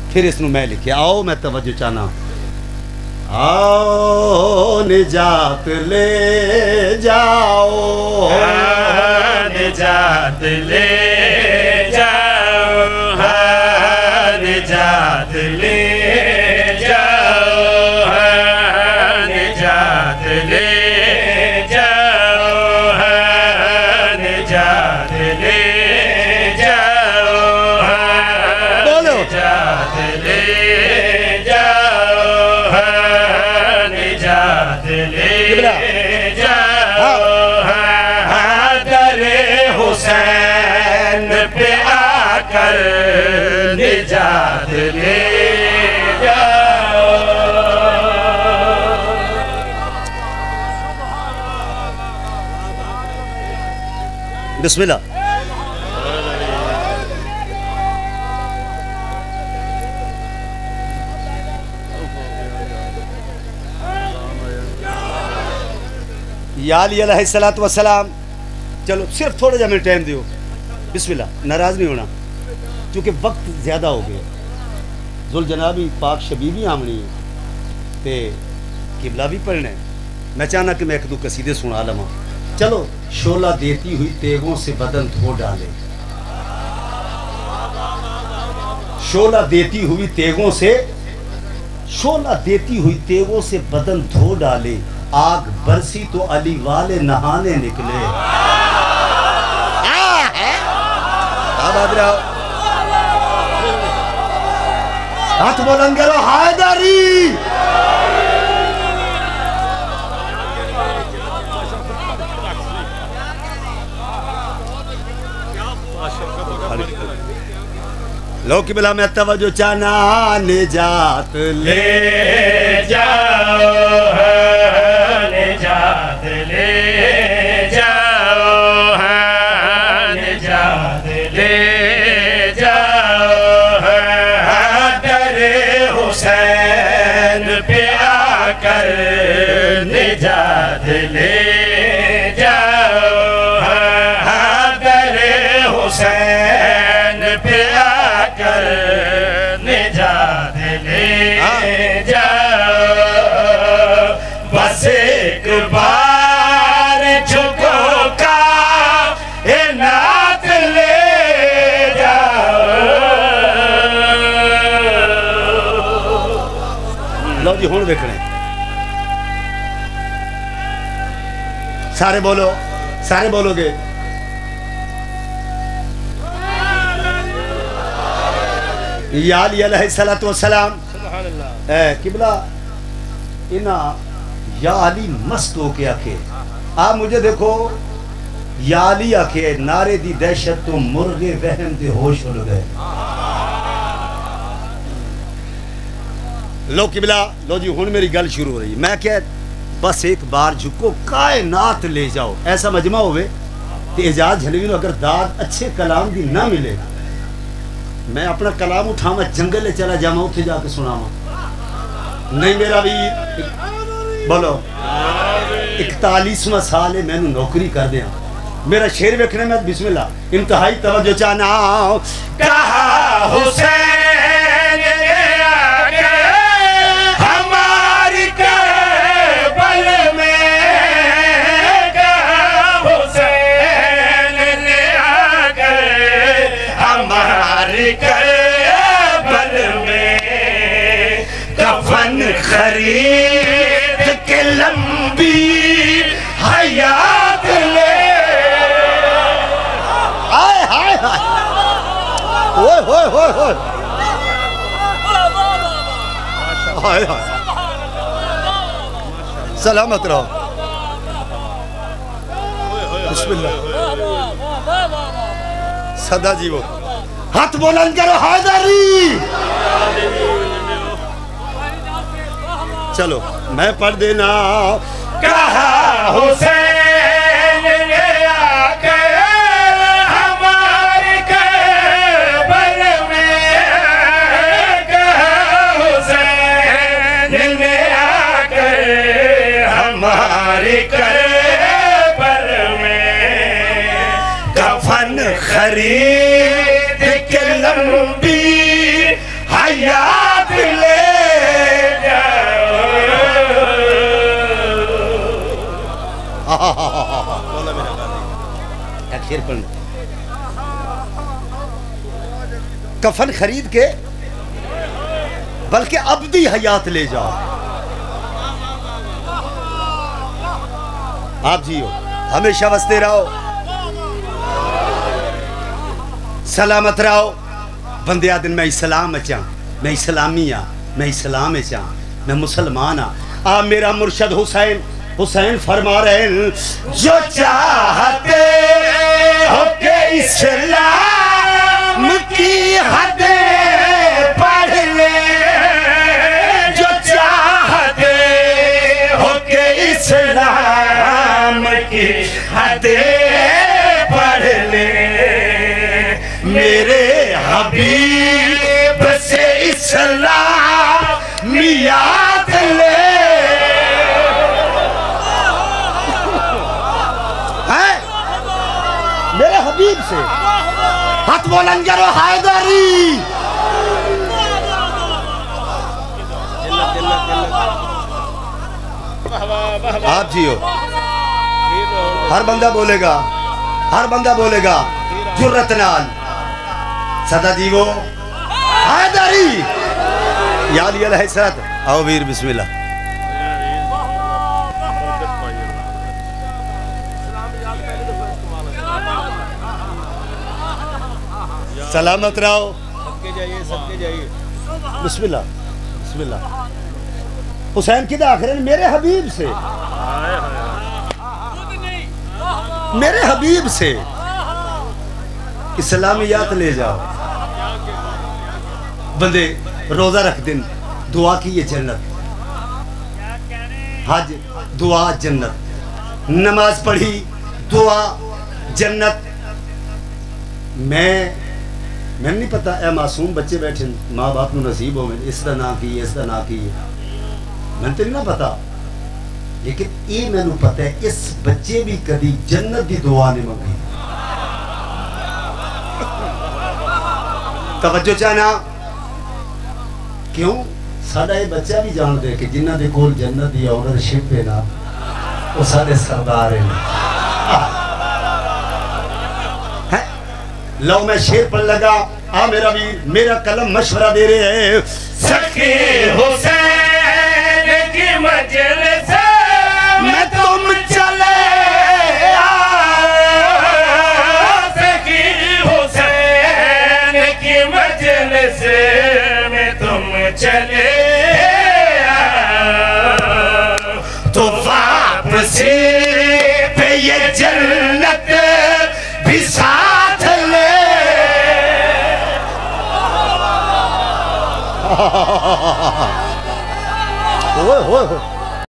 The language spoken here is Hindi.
फिर इसनू मैं लिखे। आओ मैं तवज्जो चाहना। आओ निजात ले जाओ, निजात ले जाओ, निजात ले जाओ, निजात ले जाओ, निजात ले जाओ, बोलो निजात ले जाओ, निजात ले जाओ, दरे हुसैन पे आकर निजात ले जाओ। बिस्मिल्लाह। या अली अलैहिस्सलातु वस्सलाम। चलो सिर्फ थोड़ा जा मेरे टाइम दियो। बिस्मिल्लाह, नाराज़ नहीं होना क्योंकि वक्त ज़्यादा हो गया। जुल जनाबी पाक शबीबी आमनी है ते किबला भी पढ़ना है। मैं चाहना कि मैं एक दो कसीदे सुना लवा। चलो। शोला देती हुई तेगों से बदन धो डाले, शोला देती हुई तेगों से, शोला देती हुई तेगों से बदन धो डाले, आग बरसी तो अली वाले नहाने निकले। हाथ बुलंद करो, हैदरी। लो कि बिला मैं तवज्जो चाहना। निजात ले जाओ, निजात ले जाओ, निजात ले जाओ, दरे हुसैन पे आकर निजात ले जाओ, दरे हुसैन पे आकर निजात ले जाओ। बस एक बार झुको का नात ले जाओ। लो जी हुण देखने सारे बोलो, सारे बोलोगे। या अली अलैहिस्सलातु वस्सलाम। किबला इना या अली मस्त हो के आखे। आप मुझे देखो, या अली आखे नारे दी दहशत तो मुर्गे वहम दे होश उड़ गए। लो किबला, लो जी हुण मेरी गल शुरू हो रही। मैं क्या बस एक बार झुको कायनात ले जाओ। ऐसा मजमा होवे ते एजाज झलवी नो अगर दाद अच्छे कलाम दी ना मिले, मैं अपना कलाम उठावा जंगल ले चला जावा, उठे जाके सुनावा। नहीं मेरा भी बोलो 41वां साल है मैंने नौकरी कर दिया। मेरा शेर वेखने में बिस्मिल्लाह इंतहाई तवज्जो चाहना। कहा हुसैन आके हमारी करबल में, कहा हुसैन आके हमारी करबल में, कफन खरीद के लंबी हयात ले। हाय हाय हाय, ओए होए होए होए, हाय हाय, सलामत रहो। बिस्मिल्लाह। सदा जी वो हाथ बुलंद करो, हैदरी। चलो मैं पढ़ देना। कहा हुसैन आके हमारी करबल में, कहा हुसैन आके हमारी करबल में, कफन खरीद के लंबी याद ले बोला मेरा गाली एक शेर पढ़ कफन खरीद के बल्कि अब्दी हयात ले जाओ आप जियो हमेशा वसते रहो सलामत रहो बंदे दिन मैं इस्लाम अचा मैं इस्लामी आ मैं इस्लाम अचा मैं मुसलमान आ मेरा मुर्शद हुसैन हुसैन फरमा रहे हैं जो चाहते हो के इस्लाम की हदें पढ़ ले जो चाहते हो के इस्लाम की हदें पढ़ ले मेरे हबीब से इस्लाम याद ले मेरे हबीब से हाथ बोलंजर हैदरी आप जियो हर बंदा बोलेगा जुर्रत नाल सदा जीवो हैदरी याद है सत आओ वीर बिस्मिल्लाह सलामत रहो सबके जाइए बिस्मिल्लाह बिस्मिल्लाह हुसैन की आखिर मेरे हबीब से इस्लामियात ले जाओ बंदे रोजा रख दिन दुआ की ये जन्नत हज दुआ जन्नत नमाज पढ़ी दुआ जन्नत मैं नहीं पता ए मासूम बच्चे बैठे माँ बाप को नसीब हो इसका ना की मैं तो नहीं पता लेकिन ये मैनू पता है इस बच्चे भी कभी जन्नत की दुआ नहीं मंगी तवज्जो चाहना क्यों साडा ये बच्चा भी जान दे कि जिन्हां दे कोल जन्नत दी ओनरशिप है ना वो साडे सरदार हैं लो मैं शेर पढ़ लगा आ मेरा भी मेरा कलम मशवरा दे रहे हैं सखी हुसैन की मजलिस में तुम चले सखी हुसैन की मजलिस में तुम चले तो वापसी पे ये जन्नत भी साथ ले ओए